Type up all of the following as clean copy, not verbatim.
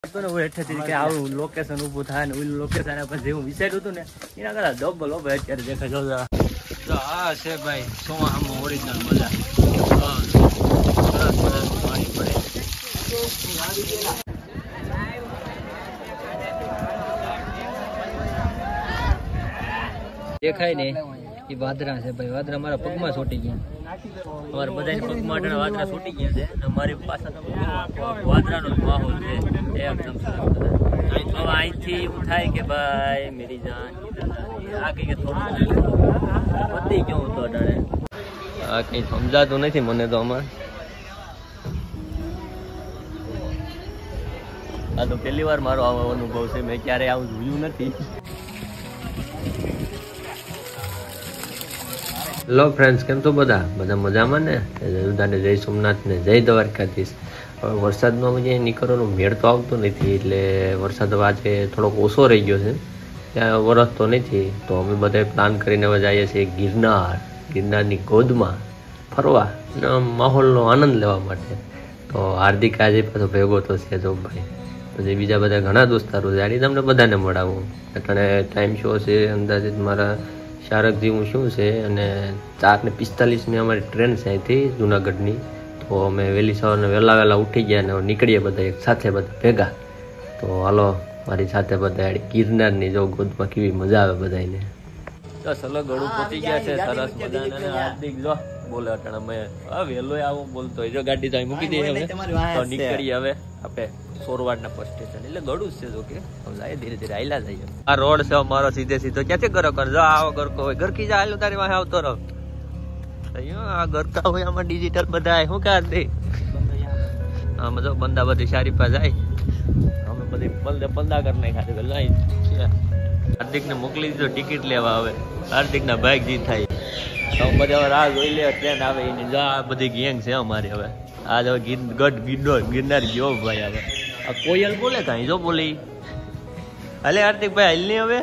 આવું લોકેશન ઊભું થાય ને ઓલું લોકેશન પછી હું વિચાર્યું હતું ને એના કરતા ડબલ હવે અત્યારે દેખાય જો આ છે ભાઈ સોમાં ઓરિજિનલ મજા પાણી પડે દેખાય ને એ વાદરા છે ભાઈ વાદરા મારા પગમાં છોટી ગયા અમારે બધાને પગમાં વાદરા છૂટી ગયા છે અને મારી પાસે વાદરાનો માહોલ છે એકદમ સરસ હવે અહીંથી એવું થાય કે ભાઈ મેરી જાન આ કંઈક થોડું બધી કેવું તો અડાડે આ કંઈ સમજાતું નથી મને તો આમાં આ તો પહેલી વાર મારો આવો અનુભવ છે મેં ક્યારેય આવું જોયું નથી હેલો ફ્રેન્ડ્સ કેમ છો બધા મજામાં ને બધાને જય સોમનાથ ને જય દ્વારકાધીશ હવે વરસાદમાં જે નીકળવાનો મેળ તો આવતો નથી એટલે વરસાદ આજે થોડોક ઓછો રહી ગયો છે ત્યાં વરસતો નથી તો અમે બધા પ્લાન કરીને હવે જઈએ છીએ ગિરનારની ગોદમાં ફરવા અને માહોલનો આનંદ લેવા માટે તો હાર્દિક આજે પાછો ભેગો તો છે જો ભાઈ પછી બીજા બધા ઘણા દોસ્તારો છે આડી તમને બધાને મળાવું એટલે ટાઈમ શો છે અંદાજિત મારા શારક જેવું શું છે અને 4:45 અમારી ટ્રેન છે અહીંથી જુનાગઢની તો અમે વહેલી સવારને વહેલા ઉઠી ગયા અને નીકળીએ બધા એક સાથે બધા ભેગા તો હાલો મારી સાથે બધા ગિરનારની જો ગોદમાં કેવી મજા આવે બધાને બસ હલો ગળું પહોંચી ગયા છે સરસ મજાના હાર્દિક જો બોલે અટણ અમે વહેલો આવો બોલતો જો ગાડી તો અહીં મૂકી દઈએ હવે તો નીકળીએ હવે આપણે સોરવાડના બસ સ્ટેશન એટલે ગળું જ છે જો કે જાય ધીરે ધીરે આયલા જઈએ આ રોડ છે અમારો સીધે સીધો ક્યાંથી ગરો કર જો આવો ગરકો હોય ગરકી જા હાલો તારી વાહે આવતો રહો આ ગરકા હોય આમાં ડિજિટલ બધા શું કાઢે આમાં જો બંદા બધી સારી પા જાય અમે બધી બંદા કરી નાખ્યા લઈ હાર્દિક ને મોકલી દીધો ટિકિટ લેવા હવે હાર્દિક ના બાઇક જી થાય તો બધા રાહ જોઈ લે ટ્રેન આવે એની જો આ બધી ગેંગ છે અમારી હવે આ જો ગિરનાર ગયો ભાઈ હવે આ કોયલ બોલે કાંઈ જો બોલી હાલે હાર્દિક ભાઈ હાલ નહીં હવે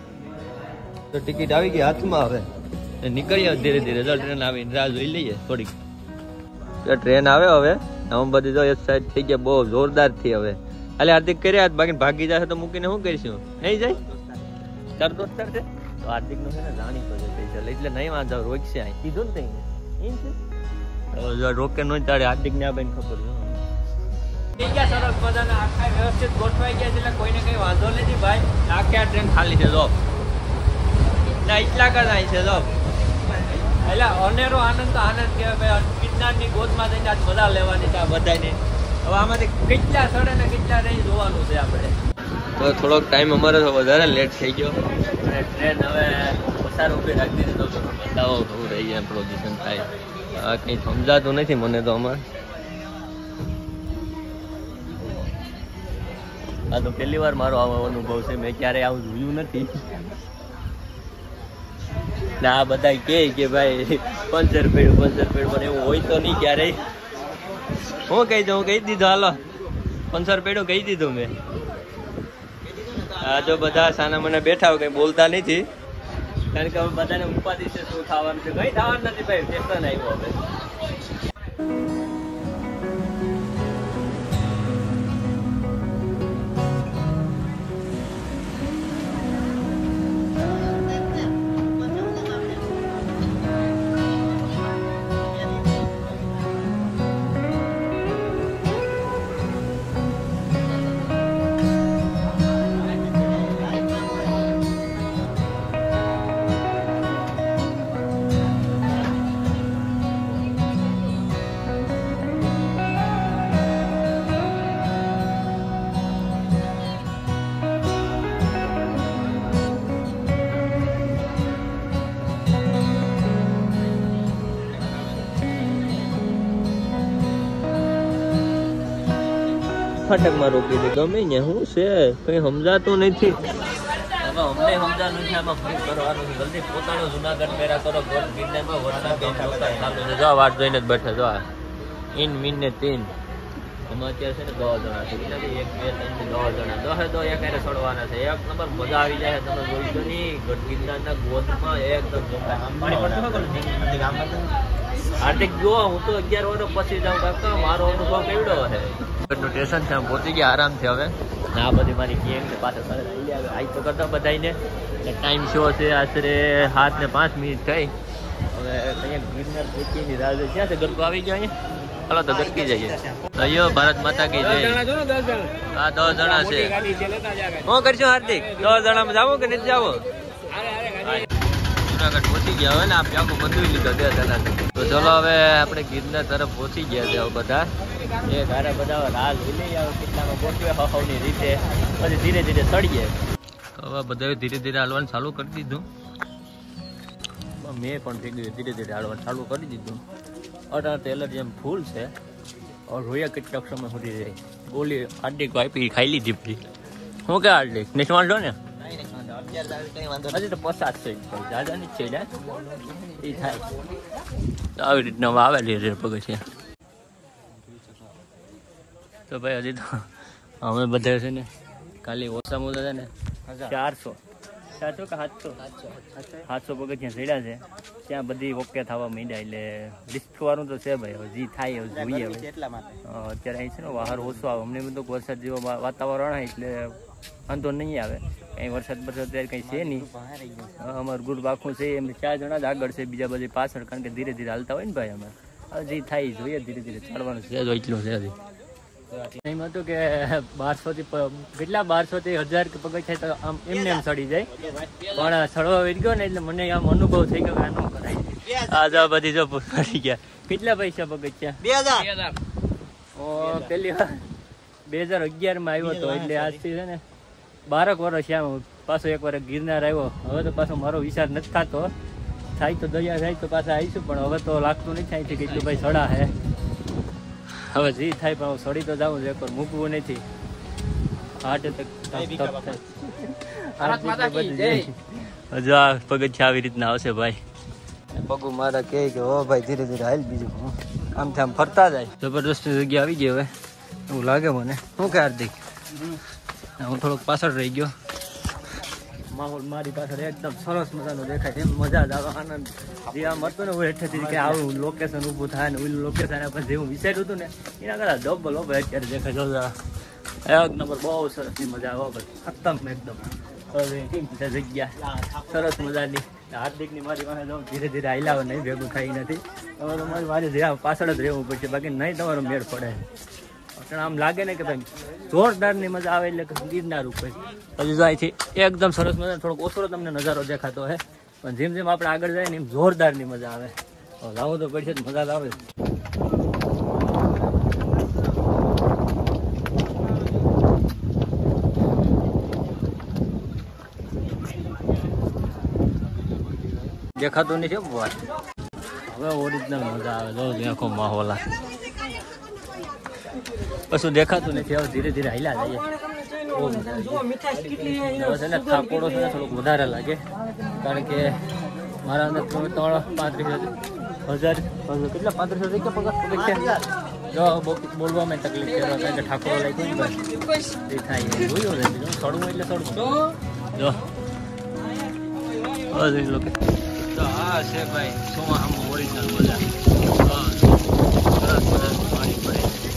તો ટિકિટ આવી ગઈ હાથમાં હવે નીકળીએ ધીરે ધીરે જો ટ્રેન આવી રાહ જોઈ લઈએ થોડીક ટ્રેન આવે હવે આમ બધી જો એક સાઈડ થઈ ગયા બહુ જોરદાર થી હવે હાલે હાર્દિક કર્યા બાકી ભાગી જશે તો મૂકીને શું કરીશું નહીં જાય તાર દોસ્તાર છે તો હાર્દિક નું છે ને જાણી તો છે એટલે નહીં વાંધો રોક છે અહીં કીધું ને એમ છે રોકે નો તારે હાર્દિક ને આ બેન ખબર છે સરસ મજાના આખા વ્યવસ્થિત ગોઠવાઈ ગયા છે એટલે કોઈને કઈ વાંધો નથી ભાઈ આખી ટ્રેન ખાલી છે જો ના એટલા કદાચ છે જો એટલે અનેરો આનંદ તો આનંદ કહેવાય ભાઈ ગિરનારની ગોદમાં જઈને આજ મજા લેવાની છે આ બધાને હવે આમાંથી કેટલા સડે ને કેટલા રહી જોવાનું છે આપણે તો થોડોક ટાઈમ અમારે તો વધારે લેટ થઈ ગયો અને ટ્રેન હવે પસાર ઉભી રાખી દીધો તો બતાવો થવું રહી જાય પ્રોડ્યુશન થાય આ કંઈ સમજાતું નથી મને તો આમાં આ તો પહેલી વાર મારો આવો અનુભવ છે મેં ક્યારેય આવું જોયું નથી ને આ બધા કે ભાઈ પંચર પેડ પણ એવું હોય તો નહીં ક્યારેય હું કહી દઉં કહી દીધું હાલો પંચર પેડું કહી દીધું મેં આ જો બધા સાના મને બેઠા હોય કઈ બોલતા નથી કારણ કે હવે બધાને ઉપાધિ છે શું થવાનું છે કઈ થવાનું નથી ભાઈ સ્ટેશન આવ્યો હવે ફાટકમાં રોકી દે ગમે ને શું છે કઈ સમજાતું નથી હવે અમને સમજાતું નથી આમાં શું કરવાનું છે જલ્દી પોતાનો જુનાગઢ મેરા કરો ગિરનારમાં વરસાદ ચાલુ છે જો વાટ જોઈને જ બેઠા જો ઇન મીન ને 3 એમાં અત્યારે છે ને 10 જણા છે એટલે 1 2 3 10 જણા 10 તો એક હારે છોડવાના છે એક નંબર મજા આવી જાય તમે જોઈ તો નહીં ગિરનારના ગોદમાં એકદમ હાર્દિક જો હું તો 11 વર્ષ પછી જાઉં કાકા મારો અનુભવ કેવડો છે સ્ટેશન છે પહોંચી ગયા આરામથી હવે. આ બધી મારી ગેંગ છે પાછળ આઈ તો કરતા બધાને ટાઈમ શો છે આશરે 7:05 થઈ. હવે અહીંયા ગિરનાર પહોંચીની રાહ છે. ક્યાં છે ગરબો આવી ગયો અહીંયા? હાલો તો ગરકી જઈએ. અયો ભારત માતા કી જય. આ 10 જણા છે. શું કરશું હાર્દિક? 10 જણામાં જાવો કે નથી જાવો? જુનાગઢ પહોંચી ગયા હવે ને આપણે આખું બધું લીધો 10 જણા. તો ચલો હવે આપણે ગિરનાર તરફ પહોંચી ગયા છે બધા. એ ઘરે બધા રાહ જોઈ લઈએ કેટલામાં પહોંચીએ હવની રીતે. પછી ધીરે ધીરે ચડીએ. હવે બધા ધીરે ધીરે હાલવાનું ચાલુ કરી દીધું. મેં પણ ભેગું ધીરે ધીરે હાલવાનું ચાલુ કરી દીધું. અઢાર એલર્જી એમ ફૂલ છે. રોયા કેટલાક સમય સુધી જાય. ગોળી હાર્દિક વાપી ખાઈ લીધી પડી. શું કે હાર્દિક નહીં વાંધો ને? હજી તો 50 છે દાદા ની છે એ થાય. આવી રીતના આવેલી રે પગથિયા. તો ભાઈ હજી તો અમે બધા છે ને ખાલી ઓછામાં ઓછા છે ને 400 કે 700 પગથિયા ચડ્યા છે. ત્યાં બધી ઓકે થવા માંડ્યા. એટલે રિસ્ક વાળું તો છે ભાઈ. હવે જે થાય એવું જોઈએ. અત્યારે અહીં છે ને બહાર ઓછો આવે. અમને બધું વરસાદ જેવો વાતાવરણ એટલે વાંધો નહીં આવે. કંઈ વરસાદ અત્યારે કંઈ છે નહીં. અમારું ગ્રુપ આખું છે એમ 4 જણા જ આગળ છે, બીજા બધી પાછળ. કારણ કે ધીરે ધીરે હાલતા હોય ને ભાઈ. અમે જે થાય જોઈએ ધીરે ધીરે ચડવાનું છે. એટલું છે હજી એમ હતું કે 1200 થી કેટલા 1200 થી 1000 કે પગથિયા તો આમ એમને એમ ચડી જાય. પણ ચડવા વળી ગયો ને એટલે મને આમ અનુભવ થઈ ગયો કે આ ન કરાય. આ બધી જો પડી ગયા. કેટલા પૈસા પગથિયા? 2000. પેલી વાર 2011 માં આવ્યો હતો. એટલે આજથી છે ને 12 વર્ષ આમ પાછો એક વાર ગિરનાર આવ્યો. હવે તો પાછો મારો વિચાર નથી થતો. થાય તો દરિયા જાય તો પાછા આવીશું. પણ હવે તો લાગતું નથી અહીંથી કેટલું ભાઈ ચડા હે. હવે જે થાય પણ સડી તો જાઉં એક વાર મૂકવું નથી. હાર્ટ એટેક હજુ આ પગથિયા આવી રીતના આવશે ભાઈ. પગું મારા કહે કે હો ભાઈ ધીરે ધીરે હાલ. બીજું આમથી આમ ફરતા જાય. જબરદસ્ત જગ્યા આવી ગઈ હવે એવું લાગે મને. શું કે હાર્દિક? હું થોડોક પાછળ રહી ગયો. માહોલ મારી પાછળ એકદમ સરસ મજાનો દેખાય. એમ મજા જ આવે. આનંદ જે આમ હતું ને હેઠેથી કે આવું લોકેશન ઊભું થાય ને ઓલું લોકેશન આપણે જેવું વિચાર્યું હતું ને એના કરતા ડબલ હવે અત્યારે દેખાય. એક નંબર બહુ સરસની મજા આવે ભાઈ. ખતમ એકદમ જગ્યા સરસ મજાની. હાર્દિકની મારી પાસે જાઉં ધીરે ધીરે હાલ્યા નહીં ભેગું થાય નથી. તમારે મારી પાછળ જ રહેવું પડશે બાકી નહીં તમારો મેળ પડે. આમ લાગે ને કે ભાઈ જોરદારની મજા આવે એટલે ગિરનાર ઉપર. હજુ તો અહીંથી એકદમ સરસ મજા. થોડોક ઓછો તમને નજારો દેખાતો હે પણ જેમ જેમ આપણે આગળ જાય ને એમ જોરદારની મજા આવે. લાવવું તો પડશે મજા આવે. દેખાતું નથી હવે ઓરિજિનલ મજા આવે. જો આખો માહોલ કશું દેખાતું નથી. હવે ધીરે ધીરે હાલ્યા જઈએ. થાકોડો છે ને થોડોક વધારે લાગે કારણ કે મારા અંદર 35,000 કેટલા 35,000 થઈ ગયા જો બોલવામાં તકલીફ છે કારણ કે ઠાકોરો લાગ્યો ને બસ એ થાય. જોયું ને ચડવું એટલે ચડવું. જો તો આ છે ભાઈ શું આમ ઓરિજિનલ મજા. સરસ મજા પાણી પડે.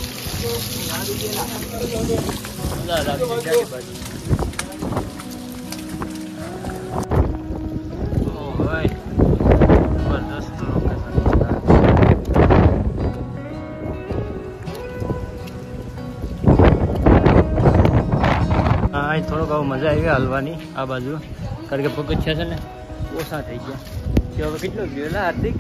થોડોક આવું મજા આવી હાલવાની આ બાજુ કારણ કે પગથિયા છે ને ઓછા થઈ ગયા. હવે કેટલું ગયું હાર્દિક?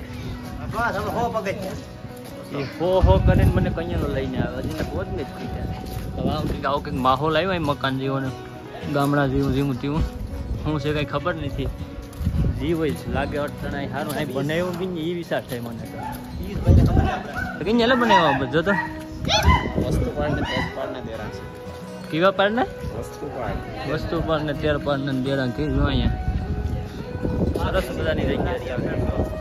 હો કરીને મને કઈયાનો લઈને આવે. હજી પહોંચ નહીં થઈ ગયા. હવે આવું કંઈક માહોલ આવ્યો મકાન જેવો ને ગામડા જેવું જેવું તેવું શું છે કંઈ ખબર નથી. જીવ હોય લાગે અડચણ સારું અહીં બનાવ્યું બી એ વિચાર થાય મને. કઈ એટલે બનાવ્યા બધો તો કેવા પાડ ને વસ્તુ પાડ ને 13 પાડ ને 13 કીધું અહીંયા સરસ મજાની જગ્યા.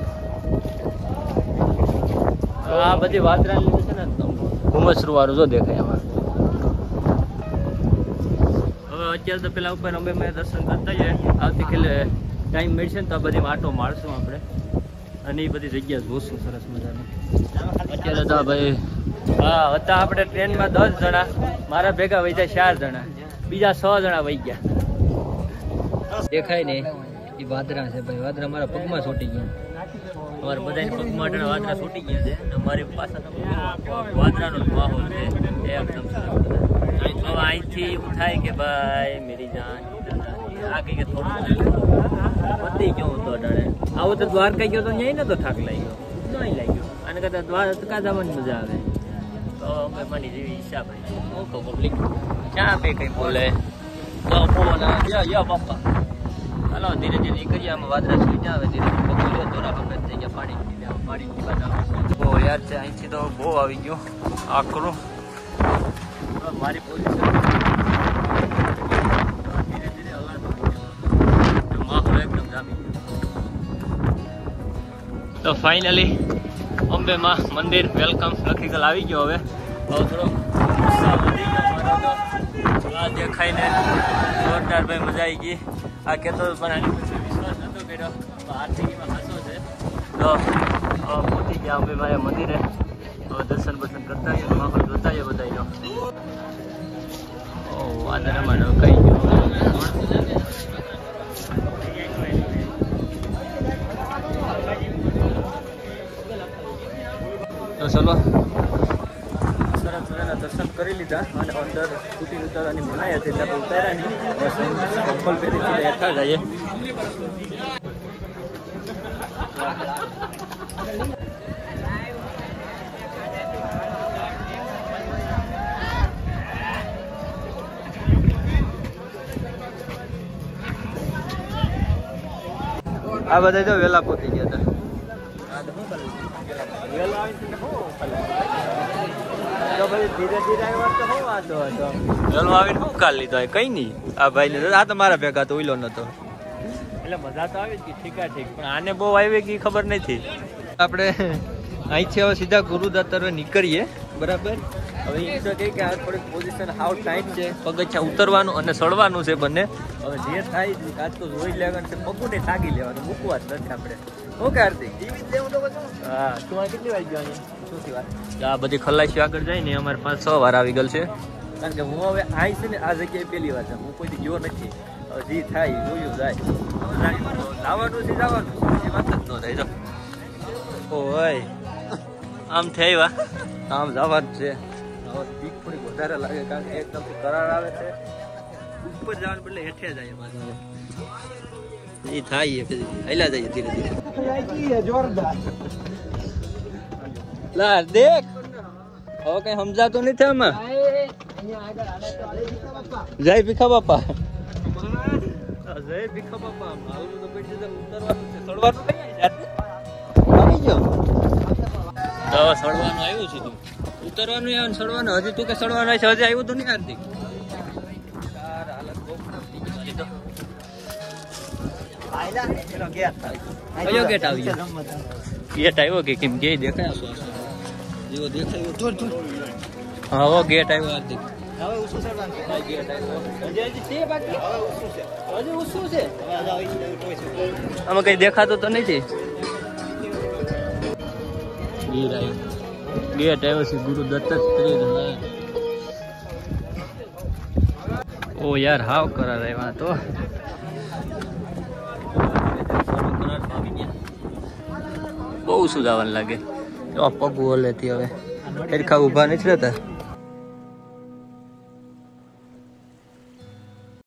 આ બધી વાદરા લીધે છે ને ઘુમસરું વાળું જો દેખાય આમાં. હવે અત્યારે તો પેલા ઉપર અમે દર્શન કરતા જઈએ. આવતીકાલે ટાઈમ મળશે ને તો આ બધી આટો મારશું આપણે અને એ બધી જગ્યા જોશું સરસ મજાની. અત્યારે તો ભાઈ હા હતા આપણે ટ્રેનમાં 10 જણા, મારા ભેગા વહી જાય 4 જણા, બીજા 6 જણા વહી ગયા. દેખાય ને એ વાદરા છે ભાઈ, વાદરા મારા પગમાં છૂટી ગયા. અમારે બધા પગમાં વાદરા છૂટી ગયા છે. અમારી પાસે વાદરાનો માહોલ છે એકદમ સરસ. હવે અહીંથી એવું થાય કે ભાઈ મેરી જાન આ કઈ કે થોડું પતી ગયો હતો અડાડે. આવું તો દ્વારકા ગયો તો ત્યાં ને તો થાક લાગ્યો, નહીં લાગ્યો. અને કદાચ દ્વારકા જવાની મજા આવે તો અમે મારી જેવી ઈચ્છા ભાઈ. હું કહું પબ્લિક ક્યાં બે કઈ બોલે તો બોલા યા પપ્પા. હાલો ધીરે ધીરે નીકળીએ. આમાં વાદળા સુઈ જાય હવે ધીરે ધીરે બોલ્યો દોરા પર થઈ ગયા પાણી બહુ યાર છે. અહીંથી તો બહુ આવી ગયો આકરું મારી પોઝિશન. ધીરે ધીરે હલાતો માહોલ એકદમ જામી ગયો. તો ફાઇનલી અંબે માં મંદિર વેલકમ લખીગલ આવી ગયો. હવે થોડો વધી ગયો મારો તો આ દેખાઈને જોરદાર ભાઈ મજા આવી ગઈ. આ કહેતો પણ આની પછી વિશ્વાસ નતો કર્યો. આરતીમાં હસો છે તો પહોંચી ગયા અંબે માયા મંદિરે. હવે દર્શન બર્શન કરતા આવીએ, માહોલ જોતા આવીએ બધાનો. વાદળામાં ઢંકાઈ ગયો. તો ચલો સરસ મજાના દર્શન કરી લીધા અને અંદર સ્કૂટી ઉતારવાની મનાઈ હતી એટલે ઉતાર્યા નહીં. ચપ્પલ પહેરી હેઠા જઈએ. આ બધા તો વેલા પહોંચી ગયા હતા. વેલો આવીને શું કાલ લીધો કઈ નહીં. આ ભાઈ ને આ તો મારા ભેગા તો ઉઈલો નતો એટલે મજા તો આવી જ ગઈ ઠીકા ઠીક. પણ આને બહુ આવી ગઈ ખબર નથી. આપણે અહીંથી હવે સીધા ગુરુદ્વાર તરફ નીકળીએ બરાબર. હવે એ તો કહે કે આ થોડીક પોઝિશન હાવ ટાઈટ છે, પગથિયાં ઉતરવાનું અને ચડવાનું છે બંને. હવે જે થાય આજ તો જોઈ લેવાનું છે, પગુને થાગી લેવાનું, મૂકવા જ નથી આપણે. ઓકે હાર્દિક જીવી લેવું તો બધું. હા તું આ કેટલી વાર ગયો અહીંયા? ચોથી વાર. આ બધી ખલાસીઓ આગળ જાય ને અમારે 5-6 વાર આવી ગયેલ છે. કારણ કે હું હવે અહીં છે ને આ જગ્યાએ પહેલી વાર છે, હું કોઈ ગયો નથી. હવે જે થાય જોયું જાય. જવાનું છે જવાનું એ વાત જ ન થાય. જો ઓય આમ થયા આમ જવાનું છે. બીક થોડીક વધારે લાગે કારણ કે એકદમ કરાર આવે છે. ઉપર જવાનું બદલે હેઠે જાય એ થાય હેલા જાય ધીરે ધીરે. જોરદાર લા દેખ હવે કઈ સમજાતું નથી આમાં. જય ભીખા બાપા, જય ભીખા બાપા. મારું તો બેઠી ઉતરવાનું છે, ચડવાનું કઈ આવી ગયો. તો ચડવાનું આવ્યું છે, તું ઉતરવાનું આવે ચડવાનું. હજી તું કે ચડવાનું છે, હજી આવ્યું તો નહીં હાર્દિક. કયો ગેટ આવી ગયો? ગેટ આવ્યો કે કેમ કે દેખાય જેવો દેખાયો. હા ગેટ આવ્યો હાર્દિક. હવે ઉસું ચડવાનું ગેટ આવ્યો. હજી છે બાકી હજી ઉસું છે. આમાં કઈ દેખાતું તો નથી. ગેટ આવ્યો છે ગુરુ દત્તાત્રેય. ઓ યાર હાવ કરાર આવ્યા તો. બહુ સુધાવાનું લાગે. પગ ઓલેથી હવે સરખા ઉભા નથી રહેતા.